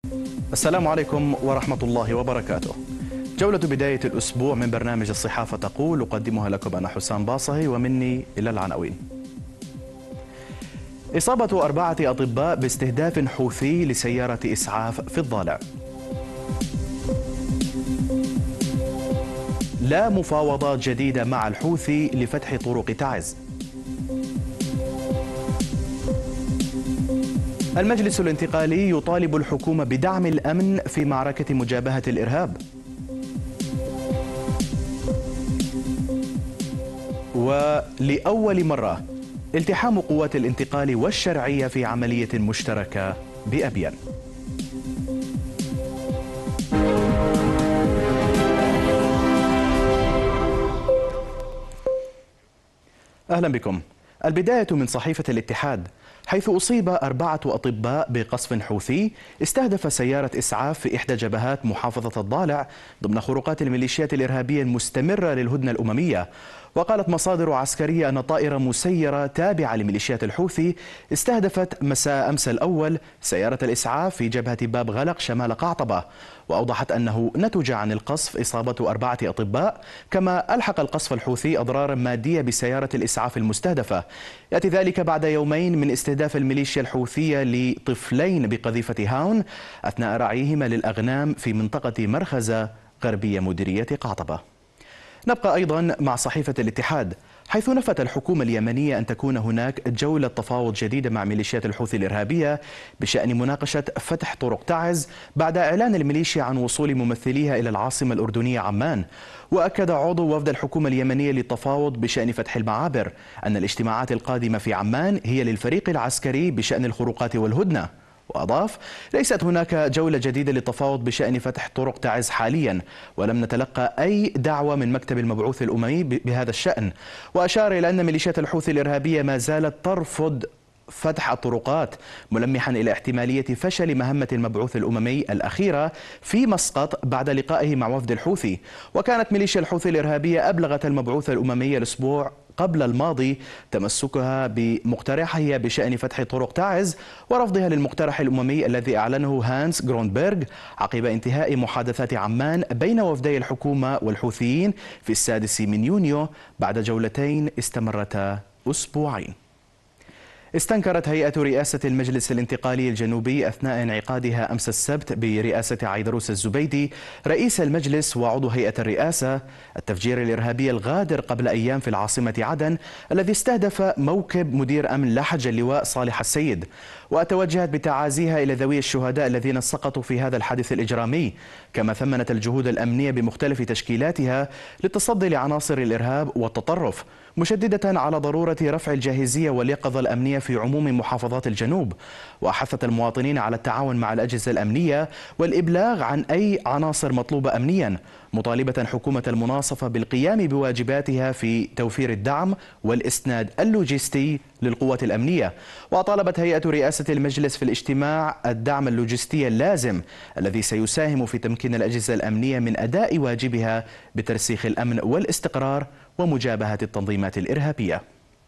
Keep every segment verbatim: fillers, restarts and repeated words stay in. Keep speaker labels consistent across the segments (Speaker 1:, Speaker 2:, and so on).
Speaker 1: السلام عليكم ورحمة الله وبركاته. جولة بداية الأسبوع من برنامج الصحافة تقول، أقدمها لكم أنا حسام باصهي، ومني إلى العناوين. إصابة أربعة أطباء باستهداف حوثي لسيارة إسعاف في الضالع. لا مفاوضات جديدة مع الحوثي لفتح طرق تعز. المجلس الانتقالي يطالب الحكومة بدعم الأمن في معركة مجابهة الإرهاب. ولأول مرة التحام قوات الانتقال والشرعية في عملية مشتركة بأبين. أهلا بكم. البداية من صحيفة الاتحاد، حيث أصيب أربعة أطباء بقصف حوثي استهدف سيارة إسعاف في إحدى جبهات محافظة الضالع ضمن خروقات الميليشيات الإرهابية المستمرة للهدنة الأممية. وقالت مصادر عسكرية أن طائرة مسيرة تابعة لميليشيات الحوثي استهدفت مساء أمس الأول سيارة الإسعاف في جبهة باب غلق شمال قعطبة، وأوضحت أنه نتج عن القصف إصابة أربعة أطباء، كما ألحق القصف الحوثي أضرارا مادية بسيارة الإسعاف المستهدفة. يأتي ذلك بعد يومين من استهداف الميليشيا الحوثية لطفلين بقذيفة هاون أثناء رعيهما للأغنام في منطقة مرخزة غربية مديرية قعطبة. نبقى أيضا مع صحيفة الاتحاد، حيث نفت الحكومة اليمنية أن تكون هناك جولة تفاوض جديدة مع ميليشيات الحوثي الإرهابية بشأن مناقشة فتح طرق تعز بعد إعلان الميليشيا عن وصول ممثليها إلى العاصمة الأردنية عمان. وأكد عضو وفد الحكومة اليمنية للتفاوض بشأن فتح المعابر أن الاجتماعات القادمة في عمان هي للفريق العسكري بشأن الخروقات والهدنة. وأضاف: ليست هناك جولة جديدة للتفاوض بشأن فتح طرق تعز حاليا، ولم نتلقى أي دعوة من مكتب المبعوث الأممي بهذا الشأن. وأشار إلى أن ميليشيات الحوثي الإرهابية ما زالت ترفض فتح الطرقات، ملمحا إلى احتمالية فشل مهمة المبعوث الأممي الأخيرة في مسقط بعد لقائه مع وفد الحوثي. وكانت ميليشيا الحوثي الإرهابية أبلغت المبعوث الأممي الأسبوع قبل الماضي تمسكها بمقترحها بشأن فتح طرق تعز ورفضها للمقترح الأممي الذي أعلنه هانس غرونبرغ عقب انتهاء محادثات عمان بين وفدي الحكومة والحوثيين في السادس من يونيو بعد جولتين استمرتا أسبوعين. استنكرت هيئة رئاسة المجلس الانتقالي الجنوبي أثناء انعقادها أمس السبت برئاسة عيدروس الزبيدي رئيس المجلس وعضو هيئة الرئاسة التفجير الإرهابي الغادر قبل أيام في العاصمة عدن الذي استهدف موكب مدير أمن لحج اللواء صالح السيد. وتوجهت بتعازيها إلى ذوي الشهداء الذين سقطوا في هذا الحادث الإجرامي، كما ثمنت الجهود الأمنية بمختلف تشكيلاتها للتصدي لعناصر الإرهاب والتطرف، مشددة على ضرورة رفع الجاهزية واليقظة الأمنية في عموم محافظات الجنوب. وحثت المواطنين على التعاون مع الأجهزة الأمنية والإبلاغ عن أي عناصر مطلوبة أمنيا، مطالبة حكومة المناصفة بالقيام بواجباتها في توفير الدعم والإسناد اللوجستي للقوات الأمنية. وطالبت هيئة رئاسة المجلس في الاجتماع الدعم اللوجستي اللازم الذي سيساهم في تمكين الأجهزة الأمنية من أداء واجبها بترسيخ الأمن والاستقرار ومجابهة التنظيمات الإرهابية.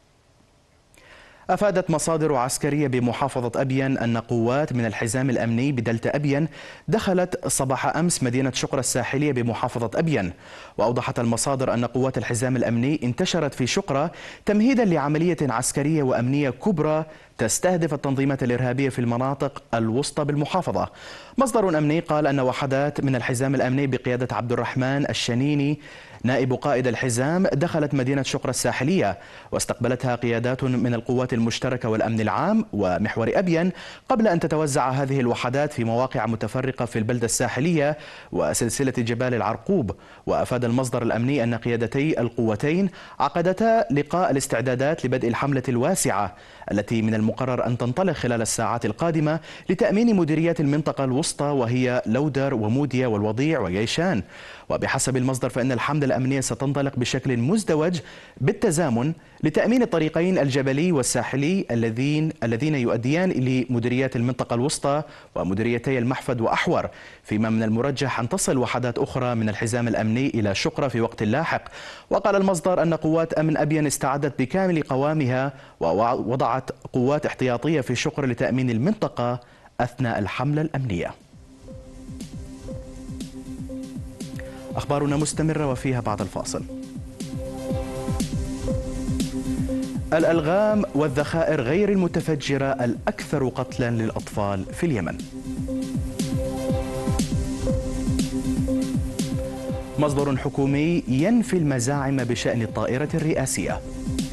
Speaker 1: أفادت مصادر عسكرية بمحافظة أبين أن قوات من الحزام الأمني بدلتا أبين دخلت صباح أمس مدينة شقرة الساحلية بمحافظة أبين. وأوضحت المصادر أن قوات الحزام الأمني انتشرت في شقرة تمهيدا لعملية عسكرية وأمنية كبرى تستهدف التنظيمات الإرهابية في المناطق الوسطى بالمحافظة. مصدر أمني قال أن وحدات من الحزام الأمني بقيادة عبد الرحمن الشنيني نائب قائد الحزام دخلت مدينة شقرة الساحلية، واستقبلتها قيادات من القوات المشتركة والأمن العام ومحور أبين قبل أن تتوزع هذه الوحدات في مواقع متفرقة في البلدة الساحلية وسلسلة جبال العرقوب. وأفاد المصدر الأمني أن قيادتي القوتين عقدتا لقاء الاستعدادات لبدء الحملة الواسعة التي من المقرر أن تنطلق خلال الساعات القادمة لتأمين مديريات المنطقة الوسطى وهي لودر وموديا والوضيع وييشان. وبحسب المصدر فإن الحملة الأمنية ستنطلق بشكل مزدوج بالتزامن لتأمين الطريقين الجبلي والساحلي الذين الذين يؤديان لمديريات المنطقة الوسطى ومديريتي المحفد وأحور، فيما من المرجح أن تصل وحدات أخرى من الحزام الأمني إلى شقرة في وقت لاحق. وقال المصدر أن قوات أمن أبين استعدت بكامل قوامها ووضعت قوات احتياطية في شقرة لتأمين المنطقة أثناء الحملة الأمنية. أخبارنا مستمرة وفيها بعد الفاصل. الألغام والذخائر غير المتفجرة الأكثر قتلا للأطفال في اليمن. مصدر حكومي ينفي المزاعم بشأن الطائرة الرئاسية.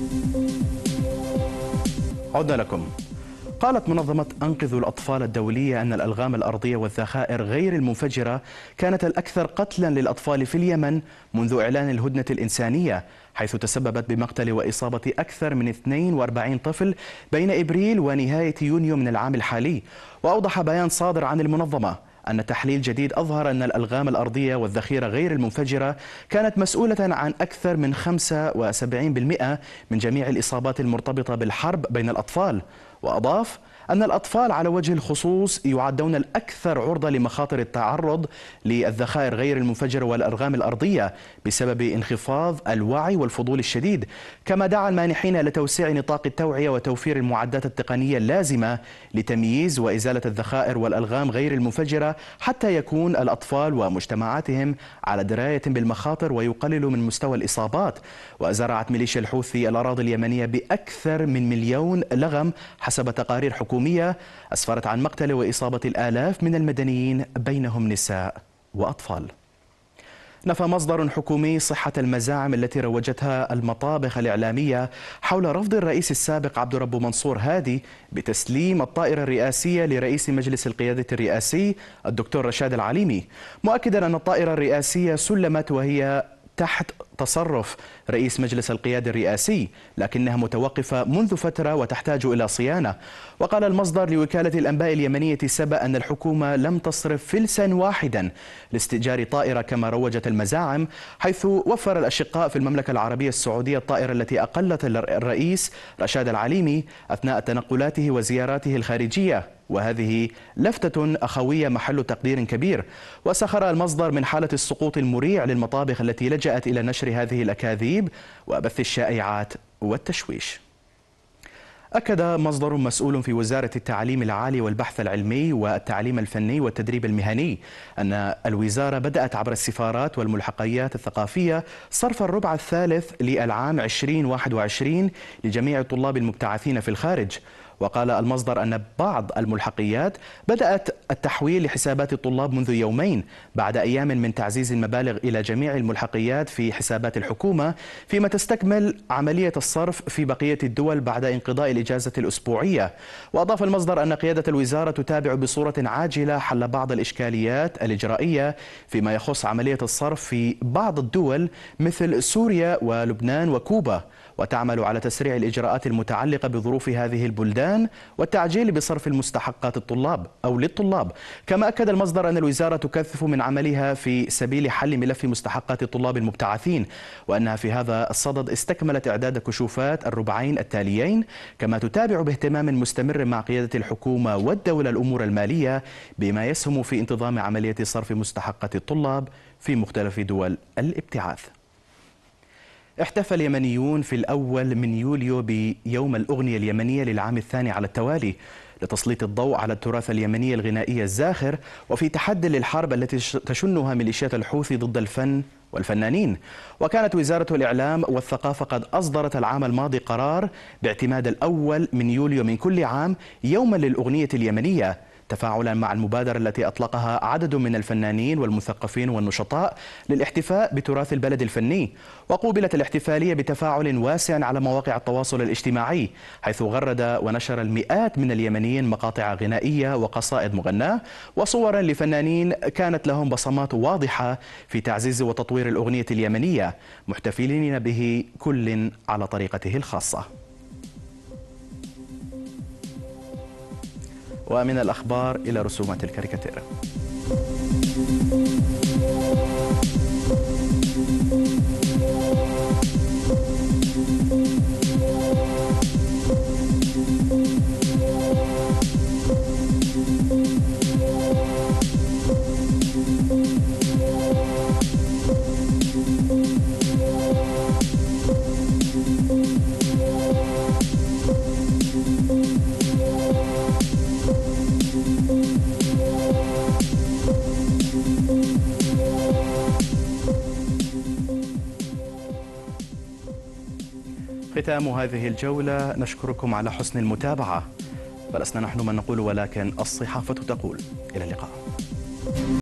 Speaker 1: عدنا لكم. قالت منظمة أنقذوا الأطفال الدولية أن الألغام الأرضية والذخائر غير المنفجرة كانت الأكثر قتلا للأطفال في اليمن منذ إعلان الهدنة الإنسانية، حيث تسببت بمقتل وإصابة أكثر من اثنين وأربعين طفل بين إبريل ونهاية يونيو من العام الحالي. وأوضح بيان صادر عن المنظمة أن تحليل جديد أظهر أن الألغام الأرضية والذخيرة غير المنفجرة كانت مسؤولة عن أكثر من خمسة وسبعين بالمئة من جميع الإصابات المرتبطة بالحرب بين الأطفال. وأضاف أن الأطفال على وجه الخصوص يعدون الأكثر عرضة لمخاطر التعرض للذخائر غير المنفجرة والألغام الأرضية بسبب انخفاض الوعي والفضول الشديد، كما دعا المانحين لتوسيع نطاق التوعية وتوفير المعدات التقنية اللازمة لتمييز وإزالة الذخائر والألغام غير المنفجرة حتى يكون الأطفال ومجتمعاتهم على دراية بالمخاطر ويقللوا من مستوى الإصابات. وزرعت ميليشيا الحوثي الأراضي اليمنية بأكثر من مليون لغم حسب تقارير حكومية أسفرت عن مقتل وإصابة الآلاف من المدنيين بينهم نساء وأطفال. نفى مصدر حكومي صحة المزاعم التي روجتها المطابخ الإعلامية حول رفض الرئيس السابق عبد رب منصور هادي بتسليم الطائرة الرئاسية لرئيس مجلس القيادة الرئاسي الدكتور رشاد العليمي، مؤكدا أن الطائرة الرئاسية سلمت وهي تحت تصرف رئيس مجلس القيادة الرئاسي، لكنها متوقفة منذ فترة وتحتاج إلى صيانة. وقال المصدر لوكالة الأنباء اليمنية سبأ أن الحكومة لم تصرف فلسا واحدا لاستئجار طائرة كما روجت المزاعم، حيث وفر الأشقاء في المملكة العربية السعودية الطائرة التي أقلت الرئيس رشاد العليمي أثناء تنقلاته وزياراته الخارجية، وهذه لفتة أخوية محل تقدير كبير. وسخر المصدر من حالة السقوط المريع للمطابخ التي لجأت إلى نشر هذه الأكاذيب وبث الشائعات والتشويش. أكد مصدر مسؤول في وزارة التعليم العالي والبحث العلمي والتعليم الفني والتدريب المهني أن الوزارة بدأت عبر السفارات والملحقيات الثقافية صرف الربع الثالث للعام ألفين وواحد وعشرين لجميع الطلاب المبتعثين في الخارج. وقال المصدر أن بعض الملحقيات بدأت التحويل لحسابات الطلاب منذ يومين بعد أيام من تعزيز المبالغ إلى جميع الملحقيات في حسابات الحكومة، فيما تستكمل عملية الصرف في بقية الدول بعد انقضاء الإجازة الأسبوعية. وأضاف المصدر أن قيادة الوزارة تتابع بصورة عاجلة حل بعض الإشكاليات الإجرائية فيما يخص عملية الصرف في بعض الدول مثل سوريا ولبنان وكوبا، وتعمل على تسريع الإجراءات المتعلقة بظروف هذه البلدان والتعجيل بصرف المستحقات الطلاب أو للطلاب. كما أكد المصدر أن الوزارة تكثف من عملها في سبيل حل ملف مستحقات الطلاب المبتعثين، وأنها في هذا الصدد استكملت إعداد كشوفات الربعين التاليين، كما تتابع باهتمام مستمر مع قيادة الحكومة والدولة الأمور المالية بما يسهم في انتظام عملية صرف مستحقات الطلاب في مختلف دول الابتعاث. احتفل اليمنيون في الأول من يوليو بيوم الأغنية اليمنية للعام الثاني على التوالي لتسليط الضوء على التراث اليمني الغنائي الزاخر، وفي تحدي للحرب التي تشنها ميليشيات الحوثي ضد الفن والفنانين. وكانت وزارة الإعلام والثقافة قد أصدرت العام الماضي قرار باعتماد الأول من يوليو من كل عام يوما للأغنية اليمنية، تفاعلا مع المبادرة التي أطلقها عدد من الفنانين والمثقفين والنشطاء للاحتفاء بتراث البلد الفني. وقوبلت الاحتفالية بتفاعل واسع على مواقع التواصل الاجتماعي، حيث غرد ونشر المئات من اليمنيين مقاطع غنائية وقصائد مغناة وصورا لفنانين كانت لهم بصمات واضحة في تعزيز وتطوير الأغنية اليمنية، محتفلين به كل على طريقته الخاصة. ومن الأخبار إلى رسومات الكاريكاتير. ختام هذه الجولة، نشكركم على حسن المتابعة. فلسنا نحن من نقول ولكن الصحافة تقول. إلى اللقاء.